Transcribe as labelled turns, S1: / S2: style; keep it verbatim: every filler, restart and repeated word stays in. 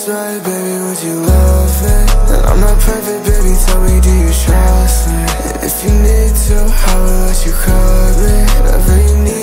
S1: this right, baby, would you love me? And I'm not perfect, baby, tell me, do you trust me? If you need to, I will let you cut me. Whatever you need